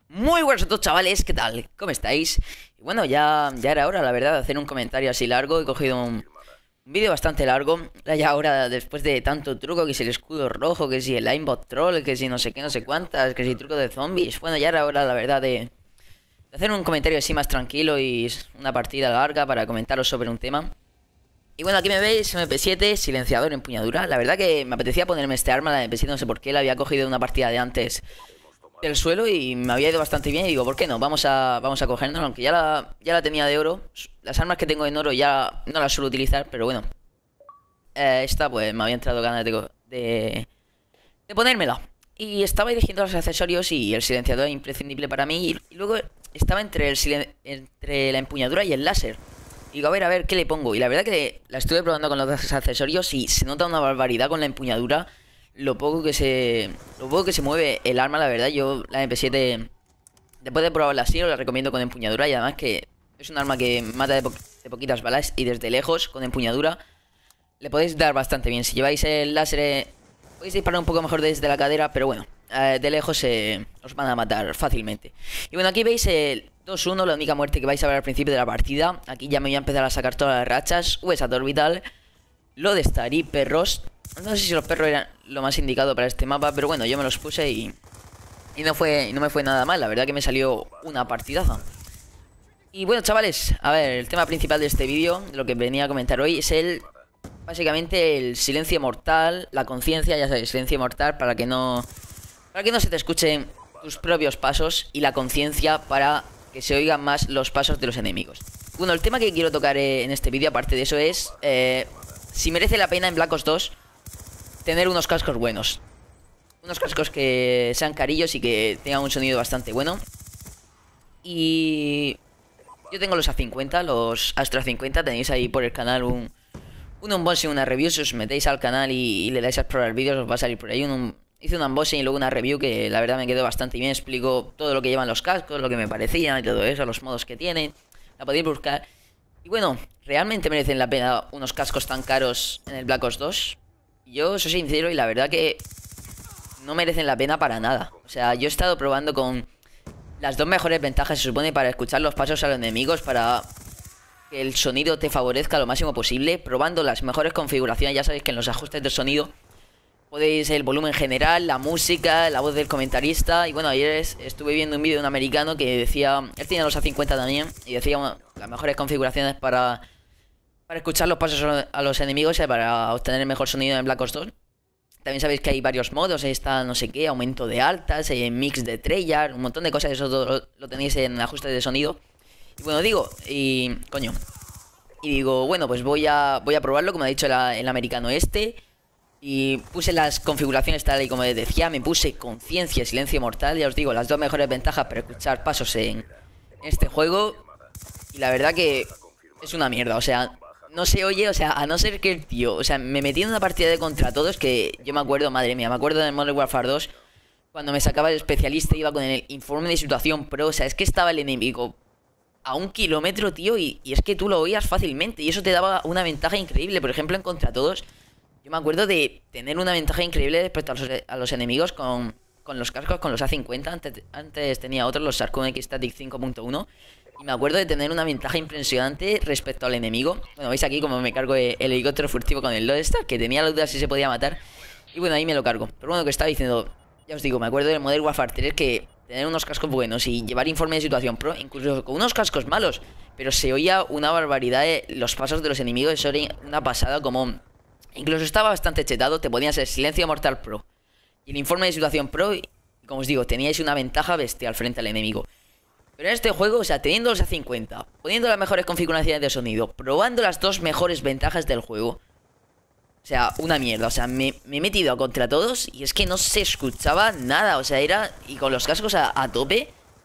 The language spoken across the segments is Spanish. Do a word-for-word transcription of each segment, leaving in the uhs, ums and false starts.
Muy buenos a todos, chavales, ¿qué tal? ¿Cómo estáis? Y bueno, ya, ya era hora, la verdad, de hacer un comentario así largo. He cogido un, un vídeo bastante largo. Ya ahora, después de tanto truco, que si el escudo rojo, que si el aimbot troll, que si no sé qué, no sé cuántas, que si truco de zombies. Bueno, ya era hora, la verdad, de, de hacer un comentario así más tranquilo y una partida larga para comentaros sobre un tema. Y bueno, aquí me veis, M P siete, silenciador, empuñadura. La verdad que me apetecía ponerme este arma, la M P siete, no sé por qué, la había cogido de una partida de antes del suelo y me había ido bastante bien y digo, ¿por qué no? Vamos a, vamos a cogernos, aunque ya la, ya la tenía de oro. Las armas que tengo en oro ya no las suelo utilizar, pero bueno. Eh, esta pues me había entrado ganas de, de, de ponérmela. Y estaba eligiendo los accesorios y el silenciador es imprescindible para mí. Y, y luego estaba entre, el silen entre la empuñadura y el láser. Y digo, a ver, a ver, ¿qué le pongo? Y la verdad que la estuve probando con los dos accesorios y se nota una barbaridad con la empuñadura. Lo poco que se lo poco que se mueve el arma, la verdad. Yo la M P siete, después de probarla así, os la recomiendo con empuñadura. Y además que es un arma que mata de, po de poquitas balas. Y desde lejos, con empuñadura, le podéis dar bastante bien. Si lleváis el láser, eh, podéis disparar un poco mejor desde la cadera. Pero bueno, eh, de lejos eh, os van a matar fácilmente. Y bueno, aquí veis el dos uno, la única muerte que vais a ver al principio de la partida. Aquí ya me voy a empezar a sacar todas las rachas. Uesat orbital, lo de Starry, perros. No sé si los perros eran lo más indicado para este mapa, pero bueno, yo me los puse y, y no fue y no me fue nada mal. La verdad que me salió una partidaza. Y bueno, chavales, a ver, el tema principal de este vídeo, lo que venía a comentar hoy, es el básicamente el silencio mortal, la conciencia, ya sabes, silencio mortal para que no para que no se te escuchen tus propios pasos, y la conciencia para que se oigan más los pasos de los enemigos. Bueno, el tema que quiero tocar eh, en este vídeo, aparte de eso, es eh, si merece la pena en Black Ops dos tener unos cascos buenos. Unos cascos que sean carillos y que tengan un sonido bastante bueno. Y yo tengo los A cincuenta, los Astra cincuenta. Tenéis ahí por el canal un, un unboxing, una review. Si os metéis al canal y, y le dais a explorar vídeos, os va a salir por ahí un, un hice un unboxing y luego una review que la verdad me quedó bastante bien. Explico todo lo que llevan los cascos, lo que me parecía y todo eso, los modos que tienen. La podéis buscar. Y bueno, ¿realmente merecen la pena unos cascos tan caros en el Black Ops dos? Yo soy sincero y la verdad que no merecen la pena para nada. O sea, yo he estado probando con las dos mejores ventajas, se supone, para escuchar los pasos a los enemigos, para que el sonido te favorezca lo máximo posible, probando las mejores configuraciones. Ya sabéis que en los ajustes del sonido podéis el volumen general, la música, la voz del comentarista. Y bueno, ayer estuve viendo un vídeo de un americano que decía, él tiene los A cincuenta también, y decía, bueno, las mejores configuraciones para... para escuchar los pasos a los enemigos y para obtener el mejor sonido en Black Ops dos. También sabéis que hay varios modos. Ahí está, no sé qué, aumento de altas, eh, mix de Treyarch, un montón de cosas. Eso todo lo, lo tenéis en ajustes de sonido. Y bueno, digo, y coño. Y digo, bueno, pues voy a voy a probarlo, como ha dicho la, el americano este. Y puse las configuraciones tal y como les decía. Me puse conciencia, silencio mortal. Ya os digo, las dos mejores ventajas para escuchar pasos en este juego. Y la verdad que es una mierda, o sea... no se oye, o sea, a no ser que el tío... O sea, me metí en una partida de contra todos que yo me acuerdo, madre mía, me acuerdo del Modern Warfare dos, cuando me sacaba el especialista, iba con el informe de situación pro. O sea, es que estaba el enemigo a un kilómetro, tío, y, y es que tú lo oías fácilmente. Y eso te daba una ventaja increíble. Por ejemplo, en contra todos, yo me acuerdo de tener una ventaja increíble respecto a los, a los enemigos con, con los cascos, con los A cincuenta. Antes, antes tenía otros, los Sarcon X Static cinco punto uno. Y me acuerdo de tener una ventaja impresionante respecto al enemigo. Bueno, veis aquí como me cargo el helicóptero furtivo con el Lodestar, que tenía la duda si se podía matar. Y bueno, ahí me lo cargo. Pero bueno, que estaba diciendo, ya os digo, me acuerdo del Modern Warfare tres, que tener unos cascos buenos y llevar informe de situación pro, incluso con unos cascos malos, pero se oía una barbaridad de los pasos de los enemigos. Eso era una pasada, como... incluso estaba bastante chetado, te ponías el silencio mortal pro y el informe de situación pro, y como os digo, teníais una ventaja bestial frente al enemigo. Pero en este juego, o sea, teniendo los A cincuenta, poniendo las mejores configuraciones de sonido, probando las dos mejores ventajas del juego, o sea, una mierda. O sea, me, me he metido a contra todos y es que no se escuchaba nada. O sea, era... y con los cascos a, a tope,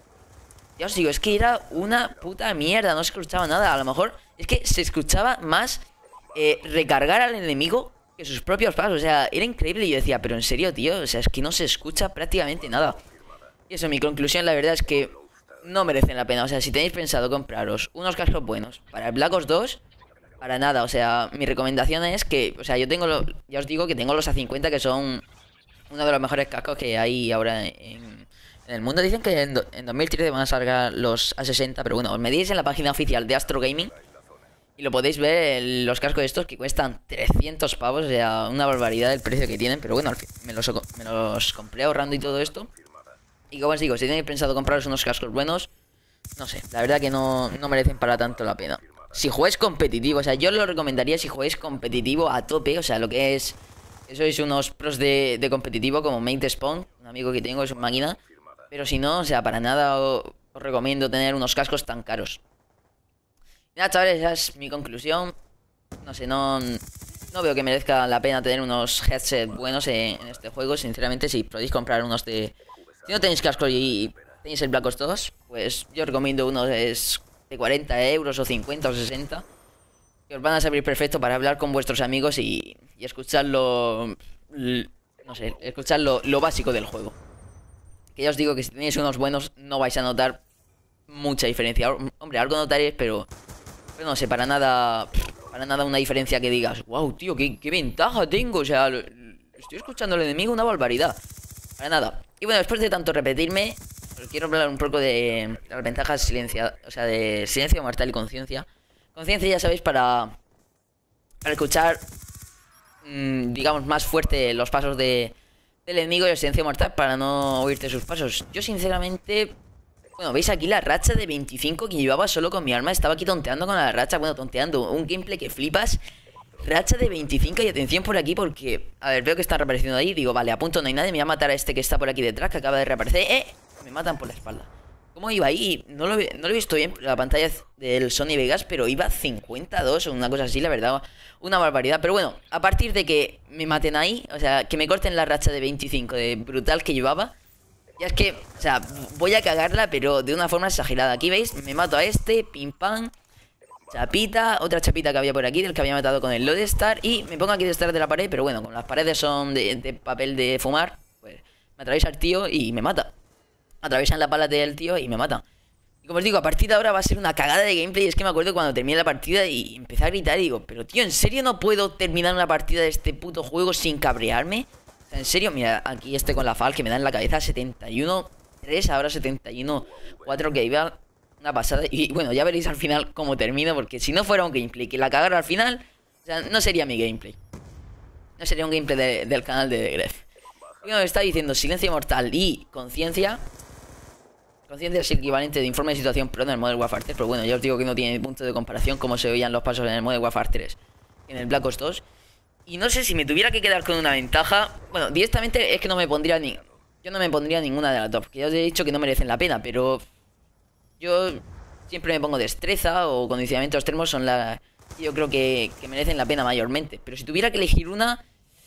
ya os digo, es que era una puta mierda. No se escuchaba nada. A lo mejor es que se escuchaba más eh, recargar al enemigo que sus propios pasos. O sea, era increíble. Y yo decía, pero en serio, tío, o sea, es que no se escucha prácticamente nada. Y eso, mi conclusión, la verdad es que no merecen la pena. O sea, si tenéis pensado compraros unos cascos buenos para el Black Ops dos, para nada. O sea, mi recomendación es que... o sea, yo tengo... Lo, ya os digo que tengo los A cincuenta, que son uno de los mejores cascos que hay ahora en, en En el mundo dicen que en, do- en dos mil trece van a salgar los A sesenta, pero bueno, os medís en la página oficial de Astro Gaming y lo podéis ver, el- los cascos estos que cuestan trescientos pavos, o sea, una barbaridad el precio que tienen, pero bueno, al fin, me los, co- me los compré ahorrando y todo esto. Y como os digo, si tenéis pensado compraros unos cascos buenos, no sé, la verdad que no, no merecen para tanto la pena. Si jugáis competitivo, o sea, yo lo recomendaría si jugáis competitivo a tope, o sea, lo que es... Que sois unos pros de, de competitivo como Mate Spawn, un amigo que tengo es una máquina. Pero si no, o sea, para nada o- os recomiendo tener unos cascos tan caros. Y nada, chavales, esa es mi conclusión. No sé, no, no veo que merezca la pena tener unos headsets buenos en, en este juego. Sinceramente, si podéis comprar unos de... Si no tenéis cascos y tenéis el Black Ops dos, pues yo os recomiendo unos es de cuarenta euros o cincuenta o sesenta. Que os van a servir perfecto para hablar con vuestros amigos y, y escuchar lo... l- No sé, escuchar lo, lo básico del juego. Que ya os digo que si tenéis unos buenos no vais a notar mucha diferencia. Hombre, algo notaréis, pero... Pero no sé, para nada... Para nada una diferencia que digas, wow, tío, qué, qué ventaja tengo. O sea, lo- estoy escuchando al enemigo una barbaridad. Para nada. Y bueno, después de tanto repetirme, os quiero hablar un poco de las ventajas silencia, o sea, de silencio mortal y conciencia. Conciencia, ya sabéis, para, para escuchar, mmm, digamos, más fuerte los pasos de, del enemigo, y el silencio mortal para no oírte sus pasos. Yo, sinceramente, bueno, veis aquí la racha de veinticinco que llevaba solo con mi arma. Estaba aquí tonteando con la racha, bueno, tonteando, un gameplay que flipas. Racha de veinticinco y atención por aquí porque... A ver, veo que están reapareciendo ahí. Digo, vale, a punto no hay nadie. Me voy a matar a este que está por aquí detrás, que acaba de reaparecer. ¡Eh! Me matan por la espalda. ¿Cómo iba ahí? No lo, he- no lo he visto bien la pantalla del Sony Vegas, pero iba cincuenta y dos o una cosa así, la verdad. Una barbaridad. Pero bueno, a partir de que me maten ahí, o sea, que me corten la racha de veinticinco de brutal que llevaba, ya es que, o sea, voy a cagarla, pero de una forma exagerada. Aquí veis, me mato a este, pim pam. Chapita, otra chapita que había por aquí, del que había matado con el Lodestar. Y me pongo aquí detrás de la pared, pero bueno, como las paredes son de, de papel de fumar, pues me atraviesa el tío y me mata. Atraviesan la pala del tío y me mata. Y como os digo, a partir de ahora va a ser una cagada de gameplay. Es que me acuerdo cuando terminé la partida y empecé a gritar y digo, pero tío, ¿en serio no puedo terminar una partida de este puto juego sin cabrearme? O sea, en serio, mira, aquí este con la fal que me da en la cabeza setenta y uno tres, ahora setenta y uno cuatro, que iba una pasada. Y bueno, ya veréis al final cómo termino, porque si no fuera un gameplay que la cagara al final, o sea, no sería mi gameplay. No sería un gameplay de- del canal de Gref. Y bueno, me está diciendo silencio mortal y conciencia. Conciencia es el equivalente de informe de situación pro en el Modern Warfare tres, pero bueno, ya os digo que no tiene punto de comparación como se veían los pasos en el Modern Warfare tres, en el Black Ops dos. Y no sé si me tuviera que quedar con una ventaja. Bueno, directamente es que no me pondría ni... Yo no me pondría ninguna de las dos, porque ya os he dicho que no merecen la pena, pero... Yo siempre me pongo destreza o condicionamientos extremos, son las... Yo creo que, que merecen la pena mayormente. Pero si tuviera que elegir una...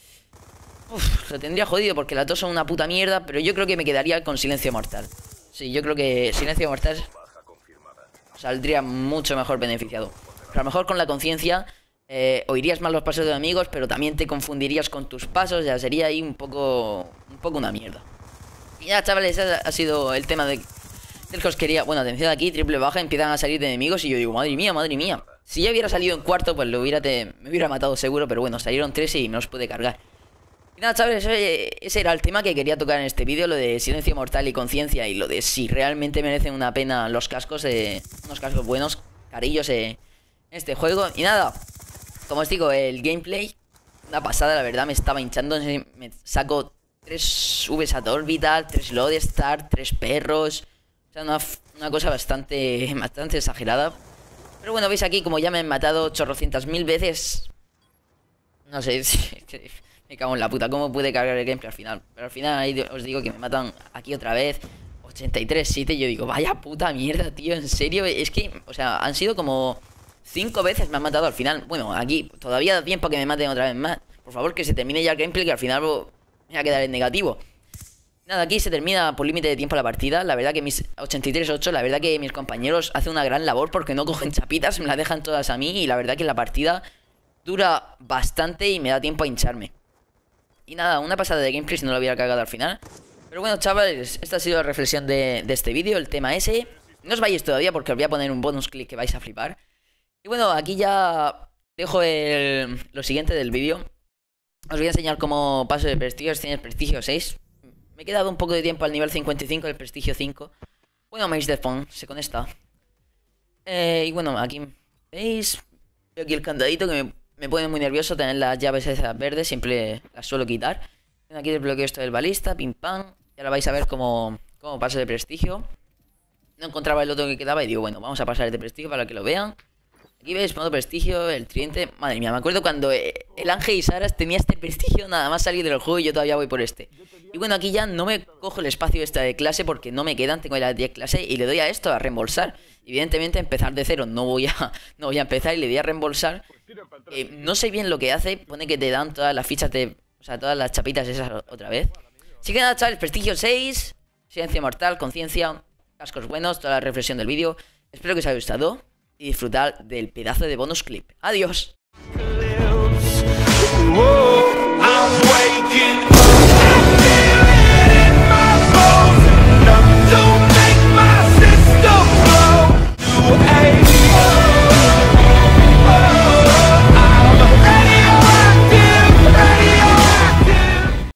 Uf, lo tendría jodido porque las dos son una puta mierda, pero yo creo que me quedaría con silencio mortal. Sí, yo creo que silencio mortal saldría mucho mejor beneficiado. Pero a lo mejor con la conciencia eh, oirías mal los pasos de amigos, pero también te confundirías con tus pasos. Ya sería ahí un poco un poco una mierda. Y ya, chavales, ese ha sido el tema de, del que os quería. Bueno, atención aquí, triple baja, empiezan a salir de enemigos y yo digo, madre mía, madre mía. Si ya hubiera salido en cuarto, pues lo hubiera te, me hubiera matado seguro, pero bueno, salieron tres y me los pude cargar. Y nada, chavales, ese, ese era el tema que quería tocar en este vídeo, lo de silencio mortal y conciencia, y lo de si realmente merecen una pena los cascos, eh, unos cascos buenos, carillos eh, en este juego. Y nada, como os digo, el gameplay, una pasada, la verdad, me estaba hinchando. Me saco tres Vs a orbital, tres Lodestar, tres perros. O sea, una, una cosa bastante, bastante exagerada. Pero bueno, veis aquí como ya me han matado chorrocientas mil veces. No sé, me cago en la puta, ¿cómo pude cargar el gameplay al final? Pero al final ahí os digo que me matan aquí otra vez, ochenta y tres siete, y yo digo, vaya puta mierda, tío, en serio. Es que, o sea, han sido como cinco veces me han matado al final. Bueno, aquí todavía da tiempo que me maten otra vez más. Por favor, que se termine ya el gameplay, que al final me voy a quedar en negativo. Nada, aquí se termina por límite de tiempo la partida. La verdad que mis ochenta y tres ocho, la verdad que mis compañeros hacen una gran labor porque no cogen chapitas, me las dejan todas a mí. Y la verdad que la partida dura bastante y me da tiempo a hincharme. Y nada, una pasada de gameplay si no lo hubiera cagado al final. Pero bueno, chavales, esta ha sido la reflexión de, de este vídeo, el tema ese. No os vayáis todavía porque os voy a poner un bonus clip que vais a flipar. Y bueno, aquí ya dejo el, lo siguiente del vídeo. Os voy a enseñar cómo paso de prestigio. Tienes prestigio seis. me he quedado un poco de tiempo al nivel cincuenta y cinco del prestigio cinco. Bueno, Mace de Fon se conecta. Eh, y bueno, aquí veis, veo aquí el candadito que me, me pone muy nervioso tener las llaves esas verdes, siempre las suelo quitar. Aquí desbloqueo esto del balista, pim pam. Y ahora vais a ver cómo, cómo paso de prestigio. No encontraba el otro que quedaba y digo, bueno, vamos a pasar de prestigio para que lo vean. Aquí veis, modo prestigio, el tridente. Madre mía, me acuerdo cuando el Ángel y Saras tenía este prestigio nada más salir del juego y yo todavía voy por este. Y bueno, aquí ya no me cojo el espacio esta de clase porque no me quedan, tengo las diez clases y le doy a esto a reembolsar. Evidentemente empezar de cero no voy a, no voy a empezar y le doy a reembolsar. Eh, no sé bien lo que hace, pone que te dan todas las fichas de... O sea, todas las chapitas esas otra vez. Así que nada, chavales, prestigio seis, silencio mortal, conciencia, cascos buenos, toda la reflexión del vídeo. Espero que os haya gustado y disfrutar del pedazo de bonus clip. ¡Adiós!